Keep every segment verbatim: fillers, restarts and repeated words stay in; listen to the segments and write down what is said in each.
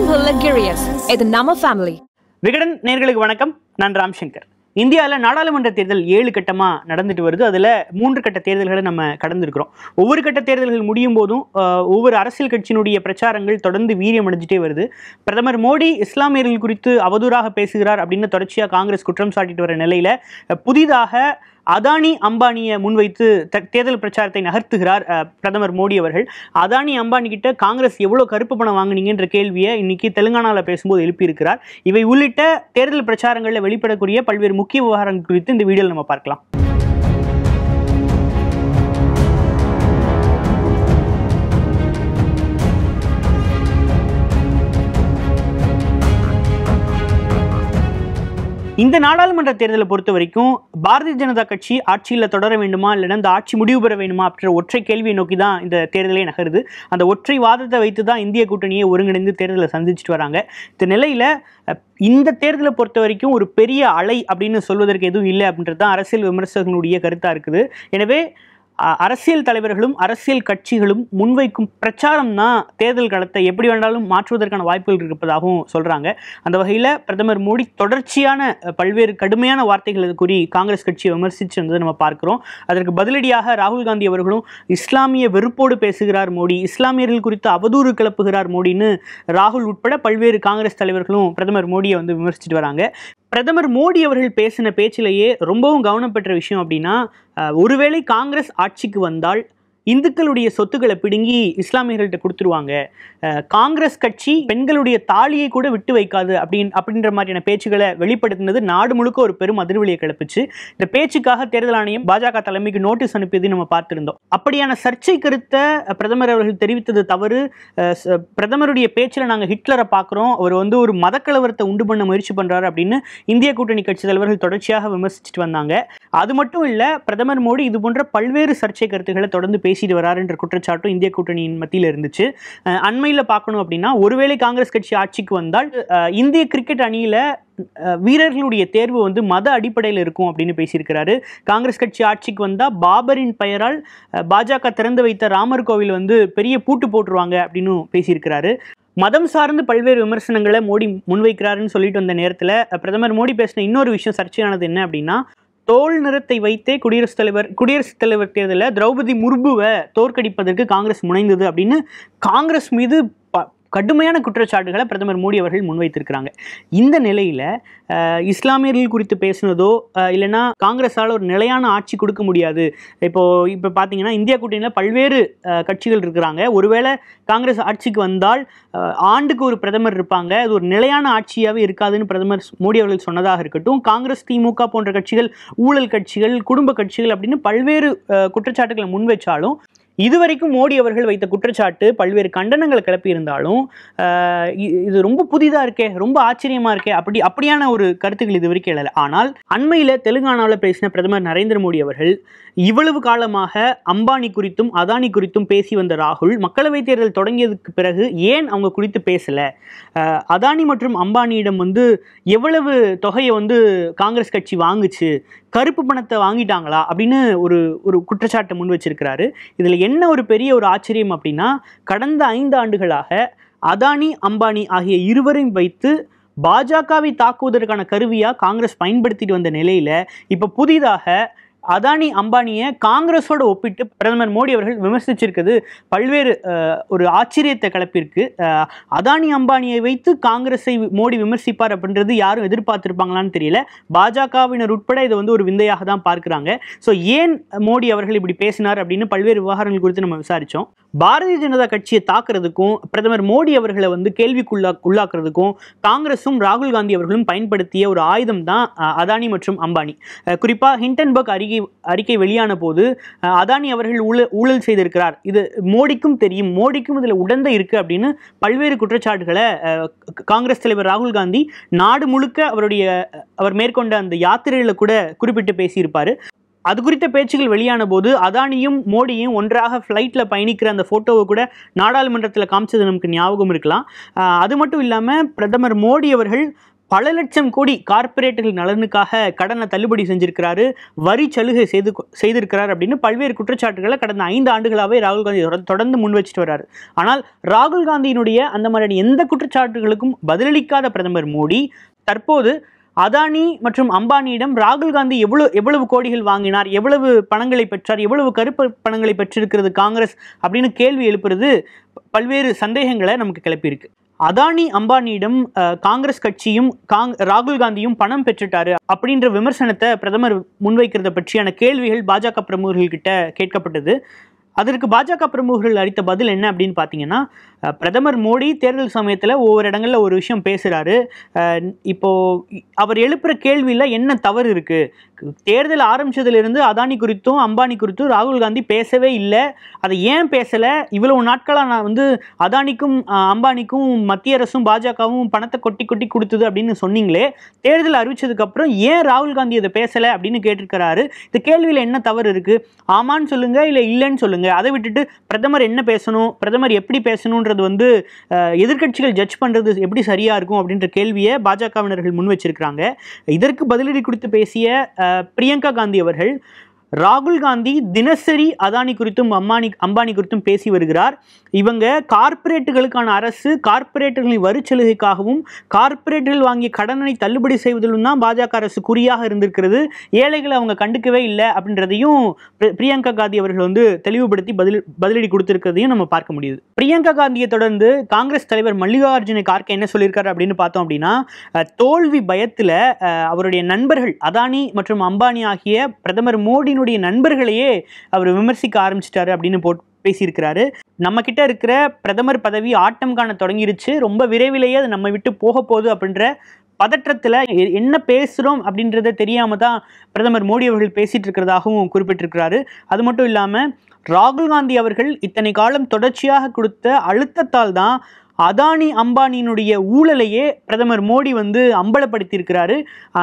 Simple luxurious. இது நம்ம family. Vikatan நேயர்களுக்கு வணக்கம். நான் ராம் சங்கர். இந்தியாவில் நாடாளுமன்ற தேர்தல் ஏழு கட்டமாக நடந்துட்டு வருது. அதில் மூன்று கட்ட தேர்தல்களை நம்ம கடந்திருக்கிறோம். ஒவ்வொரு கட்ட தேர்தல்கள் முடியும் போதும் ஒவ்வொரு அரசியல் கட்சியினுடைய பிரச்சாரங்கள் தொடர்ந்து வீரியம் அடைஞ்சிட்டே வருது. பிரதமர் மோடி இஸ்லாமியர்கள் குறித்து அவதூறாக பேசுகிறார் அப்படின்னு தொடர்ச்சியாக காங்கிரஸ் குற்றம் சாட்டிட்டு வர நிலையில் புதிதாக அதானி அம்பானியை முன்வைத்து தேர்தல் பிரச்சாரத்தை நகர்த்துகிறார் பிரதமர் மோடி அவர்கள். அதானி அம்பானி கிட்ட காங்கிரஸ் எவ்வளோ கருப்பு பணம் வாங்கினீங்கன்ற கேள்வியை இன்னைக்கு தெலுங்கானாவில் பேசும்போது எழுப்பியிருக்கிறார். இவை உள்ளிட்ட தேர்தல் பிரச்சாரங்களில் வெளிப்படக்கூடிய பல்வேறு முக்கிய விவகாரங்கள் குறித்து இந்த வீடியோவில் நம்ம பார்க்கலாம். இந்த நாடாளுமன்ற தேர்தலை பொறுத்த வரைக்கும் பாரதிய ஜனதா கட்சி ஆட்சியில் தொடர வேண்டுமா இல்லைன்னா இந்த ஆட்சி முடிவு பெற வேண்டுமா அப்படின்ற ஒற்றை கேள்வியை நோக்கி தான் இந்த தேர்தலே நகருது. அந்த ஒற்றை வாதத்தை வைத்து தான் இந்திய கூட்டணியை ஒருங்கிணைந்து தேர்தலை சந்திச்சுட்டு வராங்க. இந்த நிலையில் இந்த தேர்தலை பொறுத்த வரைக்கும் ஒரு பெரிய அலை அப்படின்னு சொல்வதற்கு எதுவும் இல்லை அப்படின்றது தான் அரசியல் விமர்சகர்களுடைய கருத்தாக இருக்குது. எனவே அரசியல் தலைவர்களும் அரசியல் கட்சிகளும் முன்வைக்கும் பிரச்சாரம் தான் தேர்தல் களத்தை எப்படி வேண்டாலும் மாற்றுவதற்கான வாய்ப்புகள் இருப்பதாகவும் சொல்கிறாங்க. அந்த வகையில் பிரதமர் மோடி தொடர்ச்சியான பல்வேறு கடுமையான வார்த்தைகளை கூறி காங்கிரஸ் கட்சியை விமர்சித்து வந்ததை நம்ம பார்க்குறோம். அதற்கு பதிலடியாக ராகுல் காந்தி அவர்களும் இஸ்லாமிய வெறுப்போடு பேசுகிறார் மோடி, இஸ்லாமியர்கள் குறித்து அவதூறு கிளப்புகிறார் மோடின்னு ராகுல் உட்பட பல்வேறு காங்கிரஸ் தலைவர்களும் பிரதமர் மோடியை வந்து விமர்சிச்சுட்டு வராங்க. பிரதமர் மோடி அவர்கள் பேசின பேச்சிலேயே ரொம்பவும் கவனம் பெற்ற விஷயம் அப்படின்னா, ஒருவேளை காங்கிரஸ் ஆட்சிக்கு வந்தால் இந்துக்களுடைய சொத்துக்களை பிடுங்கி இஸ்லாமியர்கள்ட்ட கொடுத்துருவாங்க, காங்கிரஸ் கட்சி பெண்களுடைய தாலியை கூட விட்டு வைக்காது அப்படின் அப்படின்ற மாதிரியான பேச்சுக்களை வெளிப்படுத்தினது நாடு முழுக்க ஒரு பெரும் அதிர்வலியை கிளப்பிச்சு. இந்த பேச்சுக்காக தேர்தல் ஆணையம் பாஜக தலைமைக்கு நோட்டீஸ் அனுப்பியதை நம்ம பார்த்திருந்தோம். அப்படியான சர்ச்சை கருத்தை பிரதமர் அவர்கள் தெரிவித்தது தவறு. பிரதமருடைய பேச்சில் நாங்கள் ஹிட்லரை பார்க்குறோம், அவர் வந்து ஒரு மதக்கலவரத்தை உண்டு பண்ண முயற்சி பண்ணுறாரு அப்படின்னு இந்திய கூட்டணி கட்சி தலைவர்கள் தொடர்ச்சியாக விமர்சிச்சுட்டு வந்தாங்க. அது மட்டும் இல்லை, பிரதமர் மோடி இது போன்ற பல்வேறு சர்ச்சை கருத்துக்களை தொடர்ந்து பேசிட்டு வராரு என்ற குற்றச்சாட்டும் இந்திய கூட்டணியின் மத்தியில் இருந்துச்சு. அண்மையில் பார்க்கணும் அப்படின்னா, ஒருவேளை காங்கிரஸ் கட்சி ஆட்சிக்கு வந்தால் இந்திய கிரிக்கெட் அணியில வீரர்களுடைய தேர்வு வந்து மத அடிப்படையில் இருக்கும் அப்படின்னு பேசியிருக்கிறாரு. காங்கிரஸ் கட்சி ஆட்சிக்கு வந்தா பாபரின் பெயரால் பாஜக திறந்து வைத்த ராமர் கோவில் வந்து பெரிய பூட்டு போட்டுருவாங்க அப்படின்னு பேசியிருக்கிறாரு. மதம் சார்ந்து பல்வேறு விமர்சனங்களை மோடி முன்வைக்கிறாருன்னு சொல்லிட்டு வந்த நேரத்தில் பிரதமர் மோடி பேசின இன்னொரு விஷயம் சர்ச்சையானது என்ன அப்படின்னா, தோல் நிறத்தை வைத்தே குடியரசுத் தலைவர் குடியரசுத் தலைவர் தேர்தலில் திரௌபதி முர்முவை தோற்கடிப்பதற்கு காங்கிரஸ் முனைந்தது அப்படின்னு காங்கிரஸ் மீது கடுமையான குற்றச்சாட்டுகளை பிரதமர் மோடி அவர்கள் முன்வைத்திருக்கிறாங்க. இந்த நிலையில் இஸ்லாமியர்கள் குறித்து பேசினதோ இல்லைன்னா காங்கிரஸால் ஒரு நிலையான ஆட்சி கொடுக்க முடியாது. இப்போது இப்போ பார்த்தீங்கன்னா இந்தியா கூட்டணியில் பல்வேறு கட்சிகள் இருக்கிறாங்க. ஒருவேளை காங்கிரஸ் ஆட்சிக்கு வந்தால் ஆண்டுக்கு ஒரு பிரதமர் இருப்பாங்க, அது ஒரு நிலையான ஆட்சியாகவே இருக்காதுன்னு பிரதமர் மோடி அவர்கள் சொன்னதாக இருக்கட்டும். காங்கிரஸ், திமுக போன்ற கட்சிகள் ஊழல் கட்சிகள், குடும்ப கட்சிகள் அப்படின்னு பல்வேறு குற்றச்சாட்டுகளை முன்வைச்சாலும் இதுவரைக்கும் மோடி அவர்கள் வைத்த குற்றச்சாட்டு பல்வேறு கண்டனங்களை கிளப்பி இருந்தாலும் இது ரொம்ப புதிதாக இருக்கே, ரொம்ப ஆச்சரியமா இருக்கே, அப்படி அப்படியான ஒரு கருத்துக்கள் இது வரைக்கும் எழலை. ஆனால் அண்மையில் தெலுங்கானாவில் பேசின பிரதமர் நரேந்திர மோடி அவர்கள் இவ்வளவு காலமாக அம்பானி குறித்தும் அதானி குறித்தும் பேசி வந்த ராகுல் மக்களவைத் தேர்தல் தொடங்கியதுக்கு பிறகு ஏன் அவங்க குறித்து பேசலை, அதானி மற்றும் அம்பானியிடம் வந்து எவ்வளவு தொகையை வந்து காங்கிரஸ் கட்சி வாங்குச்சு, கருப்பு பணத்தை வாங்கிட்டாங்களா அப்படின்னு ஒரு ஒரு குற்றச்சாட்டை முன் வச்சிருக்கிறாரு. இதில் என்ன ஒரு பெரிய ஒரு ஆச்சரியம் அப்படின்னா, கடந்த ஐந்து ஆண்டுகளாக அதானி அம்பானி ஆகிய இருவரையும் வைத்து பாஜகவை தாக்குவதற்கான கருவியாக காங்கிரஸ் பயன்படுத்திட்டு வந்த நிலையில் இப்போ புதிதாக அதானி அம்பானியை காங்கிரஸோட ஒப்பிட்டு பிரதமர் மோடி அவர்கள் விமர்சிச்சிருக்கிறது பல்வேறு ஒரு ஆச்சரியத்தை கிளப்பியிருக்கு. அதானி அம்பானியை வைத்து காங்கிரஸை மோடி விமர்சிப்பார் அப்படின்றது யாரும் எதிர்பார்த்திருப்பாங்களான்னு தெரியல. பாஜகவினர் உட்பட இதை வந்து ஒரு விந்தையாக தான் பார்க்குறாங்க. ஸோ ஏன் மோடி அவர்கள் இப்படி பேசினார் அப்படின்னு பல்வேறு விவகாரங்கள் குறித்து நம்ம விசாரித்தோம். பாரதிய ஜனதா கட்சியை தாக்குறதுக்கும் பிரதமர் மோடி அவர்களை வந்து கேள்விக்குள்ளா உள்ளாக்குறதுக்கும் காங்கிரஸும் ராகுல் காந்தி அவர்களும் பயன்படுத்திய ஒரு ஆயுதம் தான் அதானி மற்றும் அம்பானி. குறிப்பாக ஹிண்டன்பர்க் அறிக்கை அறிக்கை வெளியான போது அதானி அவர்கள் ஊழல் ஊழல் செய்திருக்கிறார், இது மோடிக்கும் தெரியும், மோடிக்கும் இதில் உடந்தை இருக்கு அப்படின்னு பல்வேறு குற்றச்சாட்டுகளை காங்கிரஸ் தலைவர் ராகுல் காந்தி நாடு முழுக்க அவருடைய அவர் மேற்கொண்ட அந்த யாத்திரையில கூட குறிப்பிட்டு பேசியிருப்பாரு. அது குறித்த பேச்சுகள் வெளியான போது அதானியும் மோடியும் ஒன்றாக ஃப்ளைட்டில் பயணிக்கிற அந்த ஃபோட்டோவை கூட நாடாளுமன்றத்தில் காமிச்சது நமக்கு ஞாபகம் இருக்கலாம். அது மட்டும் இல்லாமல் பிரதமர் மோடி அவர்கள் பல லட்சம் கோடி கார்ப்பரேட்டுகள் நலனுக்காக கடனை தள்ளுபடி செஞ்சிருக்கிறாரு, வரி சலுகை செய்து செய்திருக்கிறார் அப்படின்னு பல்வேறு குற்றச்சாட்டுகளை கடந்த ஐந்து ஆண்டுகளாகவே ராகுல் காந்தி தொடர்ந்து முன் வச்சுட்டு வர்றாரு. ஆனால் ராகுல் காந்தியினுடைய அந்த மாதிரியான எந்த குற்றச்சாட்டுகளுக்கும் பதிலளிக்காத பிரதமர் மோடி தற்போது அதானி மற்றும் அம்பானியிடம் ராகுல் காந்தி எவ்வளவு எவ்வளவு கோடிகள் வாங்கினார், எவ்வளவு பணங்களை பெற்றார், எவ்வளவு கருப்பு பணங்களை பெற்றிருக்கிறது காங்கிரஸ் அப்படின்னு கேள்வி எழுப்புறது பல்வேறு சந்தேகங்களை நமக்கு கிளப்பியிருக்கு. அதானி அம்பானியிடம் காங்கிரஸ் கட்சியும் காங் ராகுல் காந்தியும் பணம் பெற்றுட்டாரு அப்படின்ற விமர்சனத்தை பிரதமர் முன்வைக்கிறத பற்றியான கேள்விகள் பாஜக பிரமுகர்கள் கிட்ட கேட்கப்பட்டது. அதற்கு பாஜக பிரமுகர்கள் அளித்த பதில் என்ன அப்படின்னு பார்த்தீங்கன்னா, பிரதமர் மோடி தேர்தல் சமயத்தில் ஒவ்வொரு இடங்களில் ஒரு விஷயம் பேசுகிறாரு. இப்போ அவர் எழுப்புகிற கேள்வியில் என்ன தவறு இருக்குது? தேர்தல் ஆரம்பித்ததிலிருந்து அதானி குறித்தும் அம்பானி குறித்தும் ராகுல் காந்தி பேசவே இல்லை. அதை ஏன் பேசலை? இவ்வளவு நாட்களாக நான் வந்து அதானிக்கும் அம்பானிக்கும் மத்திய அரசும் பாஜகவும் பணத்தை கொட்டி கொட்டி கொடுத்தது அப்படின்னு சொன்னீங்களே, தேர்தல் அறிவிச்சதுக்கப்புறம் ஏன் ராகுல் காந்தி அதை பேசலை அப்படின்னு கேட்டிருக்கிறாரு. இந்த கேள்வியில் என்ன தவறு இருக்குது? ஆமான்னு சொல்லுங்கள், இல்லை இல்லைன்னு சொல்லுங்கள். அதை விட்டுட்டு பிரதமர் என்ன பேசணும், பிரதமர் எப்படி பேசணுன்றது வந்து எதிர்க்கட்சிகள் ஜட்ஜ் பண்றது எப்படி சரியா இருக்கும் அப்படின்ற கேள்வியை பாஜகவினர்கள் முன் வச்சிருக்காங்க. இதற்கு பதிலடி கொடுத்து பேசிய பிரியங்கா காந்தி அவர்கள், ராகுல் காந்தி தினசரி அதானி குறித்தும் அம்பானி அம்பானி குறித்தும் பேசி வருகிறார். இவங்க கார்ப்பரேட்டுகளுக்கான அரசு கார்ப்பரேட்டுகளின் வரி சலுகைக்காகவும் கார்ப்பரேட்டுகள் வாங்கிய கடனை தள்ளுபடி செய்வதிலும் தான் பாஜக அரசு குறியாக இருந்திருக்கிறது. ஏழைகளை அவங்க கண்டுக்கவே இல்லை அப்படின்றதையும் பிரியங்கா காந்தி அவர்கள் வந்து தெளிவுபடுத்தி பதில் பதிலடி கொடுத்திருக்கிறதையும் நம்ம பார்க்க முடியுது. பிரியங்கா காந்தியை தொடர்ந்து காங்கிரஸ் தலைவர் மல்லிகார்ஜுன கார்கே என்ன சொல்லியிருக்காரு அப்படின்னு பார்த்தோம் அப்படின்னா, தோல்வி பயத்தில் அவருடைய நண்பர்கள் அதானி மற்றும் அம்பானி ஆகிய பிரதமர் மோடி நண்பர்களையே அவர் விமர்சிக்க ஆரம்பிச்சிட்டாரு அப்படின்னு போட்டு பேசியிருக்கிறாரு. நம்ம கிட்ட இருக்கிற பிரதமர் பதவி ஆட்டம் காண தொடங்கிருச்சு, ரொம்ப விரைவிலேயே அது நம்ம விட்டு போக போகுது அப்படின்ற பதற்றத்தில் என்ன பேசுகிறோம் அப்படின்றத தெரியாம தான் பிரதமர் மோடி அவர்கள் பேசிட்டு இருக்கிறதாகவும் குறிப்பிட்டிருக்கிறாரு. அது மட்டும் இல்லாமல் ராகுல் காந்தி அவர்கள் இத்தனை காலம் தொடர்ச்சியாக கொடுத்த அழுத்தத்தால் தான் அதானி அம்பானியினுடைய ஊழலையே பிரதமர் மோடி வந்து அம்பலப்படுத்தியிருக்கிறாரு.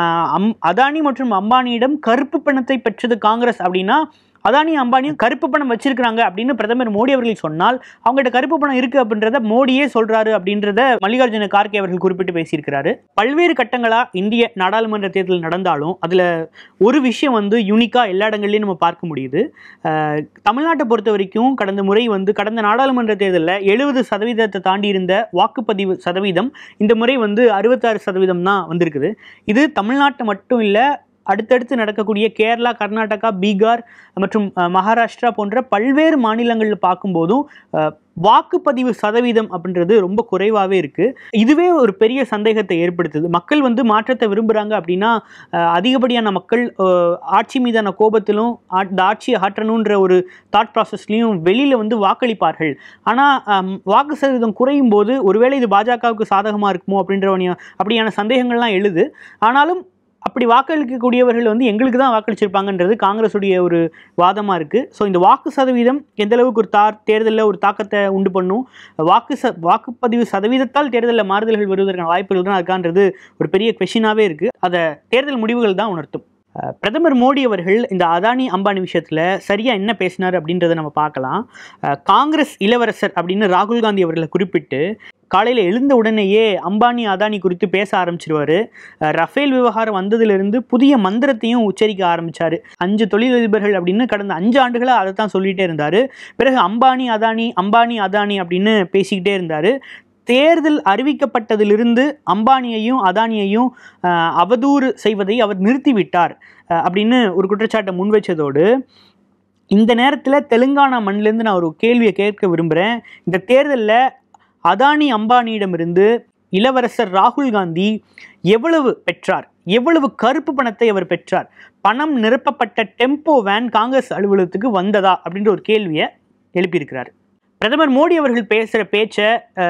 அதானி மற்றும் அம்பானியிடம் கருப்பு பணத்தை பெற்றது காங்கிரஸ் அப்படின்னா அதானி அம்பானியும் கருப்பு பணம் வச்சிருக்கிறாங்க அப்படின்னு பிரதமர் மோடி அவர்கள் சொன்னால் அவங்ககிட்ட கருப்பு பணம் இருக்கு அப்படின்றத மோடியே சொல்றாரு அப்படின்றத மல்லிகார்ஜுன கார்கே அவர்கள் குறிப்பிட்டு பேசியிருக்கிறாரு. பல்வேறு கட்டங்களா இந்திய நாடாளுமன்ற தேர்தல் நடந்தாலும் அதுல ஒரு விஷயம் வந்து யூனிக்கா எல்லா இடங்கள்லையும் நம்ம பார்க்க முடியுது. தமிழ்நாட்டை பொறுத்த வரைக்கும் கடந்த முறை வந்து கடந்த நாடாளுமன்ற தேர்தலில் எழுபது சதவீதத்தை தாண்டி இருந்த வாக்குப்பதிவு சதவீதம் இந்த முறை வந்து அறுபத்தாறு சதவீதம் தான் வந்திருக்குது. இது தமிழ்நாட்டை மட்டும் இல்லை, அடுத்தடுத்து நடக்கக்கூடிய கேரளா, கர்நாடகா, பீகார் மற்றும் மகாராஷ்டிரா போன்ற பல்வேறு மாநிலங்களில் பார்க்கும்போதும் வாக்குப்பதிவு சதவீதம் அப்படின்றது ரொம்ப குறைவாகவே இருக்குது. இதுவே ஒரு பெரிய சந்தேகத்தை ஏற்படுத்துது. மக்கள் வந்து மாற்றத்தை விரும்புகிறாங்க அப்படின்னா அதிகப்படியான மக்கள் ஆட்சி மீதான கோபத்திலும் இந்த ஆட்சியை ஆற்றணுன்ற ஒரு தாட் ப்ராசஸ்லையும் வெளியில் வந்து வாக்களிப்பார்கள். ஆனால் வாக்கு சதவீதம் குறையும் போது ஒருவேளை இது பாஜகவுக்கு சாதகமாக இருக்குமோ அப்படின்ற அப்படியான சந்தேகங்கள்லாம் எழுது. ஆனாலும் அப்படி வாக்களிக்கக்கூடியவர்கள் வந்து எங்களுக்கு தான் வாக்களிச்சிருப்பாங்கன்றது காங்கிரஸுடைய ஒரு வாதமாக இருக்குது. ஸோ இந்த வாக்கு சதவீதம் எந்த அளவுக்கு ஒரு தா தேர்தலில் ஒரு தாக்கத்தை உண்டு பண்ணும், வாக்கு ச வாக்குப்பதிவு சதவீதத்தால் தேர்தலில் மாறுதல்கள் வருவதற்கான வாய்ப்புகள் தான் இருக்கான்றது ஒரு பெரிய கொஷினாகவே இருக்குது. அதை தேர்தல் முடிவுகள் தான் உணர்த்தும். பிரதமர் மோடி அவர்கள் இந்த அதானி அம்பானி விஷயத்தில் சரியாக என்ன பேசினார் அப்படின்றத நம்ம பார்க்கலாம். காங்கிரஸ் இளவரசர் அப்படின்னு ராகுல் காந்தி அவர்களை குறிப்பிட்டு காலையில் எழுந்த உடனேயே அம்பானி அதானி குறித்து பேச ஆரம்பிச்சிருவார். ரஃபேல் விவகாரம் வந்ததிலிருந்து புதிய மந்திரத்தையும் உச்சரிக்க ஆரம்பித்தார். அஞ்சு தொழிலதிபர்கள் அப்படின்னு கடந்த அஞ்சு ஆண்டுகளாக அதை தான் சொல்லிகிட்டே இருந்தார். பிறகு அம்பானி அதானி அம்பானி அதானி அப்படின்னு பேசிக்கிட்டே இருந்தார். தேர்தல் அறிவிக்கப்பட்டதிலிருந்து அம்பானியையும் அதானியையும் அவதூறு செய்வதை அவர் நிறுத்திவிட்டார் அப்படின்னு ஒரு குற்றச்சாட்டை முன்வைச்சதோடு இந்த நேரத்தில் தெலுங்கானா மண்ணிலேருந்து நான் ஒரு கேள்வியை கேட்க விரும்புகிறேன். இந்த தேர்தலில் அதானி அம்பானியிடமிருந்து இளவரசர் ராகுல் காந்தி எவ்வளவு பெற்றார், எவ்வளவு கருப்பு பணத்தை அவர் பெற்றார், பணம் நிரப்பப்பட்ட டெம்போ வேன் காங்கிரஸ் அலுவலகத்துக்கு வந்ததா அப்படின்ற ஒரு கேள்வியை எழுப்பியிருக்கிறார். பிரதமர் மோடி அவர்கள் பேசுகிற பேச்சை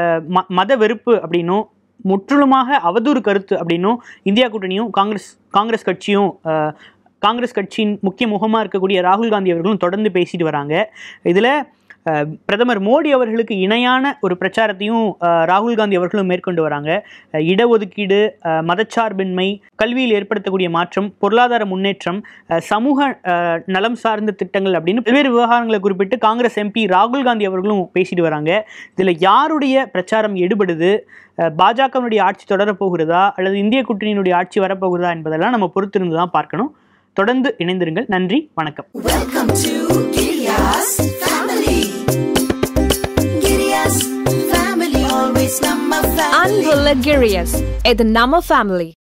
ம மத வெறுப்பு அப்படின்னும் முற்றிலுமாக அவதூறு கருத்து அப்படின்னும் இந்தியா கூட்டணியும் காங்கிரஸ் காங்கிரஸ் கட்சியும் காங்கிரஸ் கட்சியின் முக்கிய முகமாக இருக்கக்கூடிய ராகுல் காந்தி அவர்களும் தொடர்ந்து பேசிட்டு வராங்க. இதில் பிரதமர் மோடி அவர்களுக்கு இணையான ஒரு பிரச்சாரத்தையும் ராகுல் காந்தி அவர்களும் மேற்கொண்டு வராங்க. இடஒதுக்கீடு, மதச்சார்பின்மை, கல்வியில் ஏற்படுத்தக்கூடிய மாற்றம், பொருளாதார முன்னேற்றம், சமூக நலம் சார்ந்த திட்டங்கள் அப்படின்னு பல்வேறு விவகாரங்களை குறிப்பிட்டு காங்கிரஸ் எம்பி ராகுல் காந்தி அவர்களும் பேசிட்டு வராங்க. இதில் யாருடைய பிரச்சாரம் எடுபடுது, பாஜகவினுடைய ஆட்சி தொடரப்போகிறதா அல்லது இந்திய கூட்டணியினுடைய ஆட்சி வரப்போகிறதா என்பதெல்லாம் நம்ம பொறுத்திருந்து தான் பார்க்கணும். தொடர்ந்து இணைந்திருங்கள். நன்றி, வணக்கம். அன்புள்ள கிரியாஸ், இது நம்ம ஃபேமிலி.